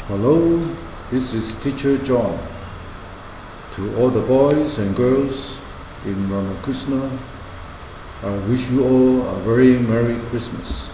Hello, this is Teacher John. To all the boys and girls in Ramakrishna, I wish you all a very Merry Christmas.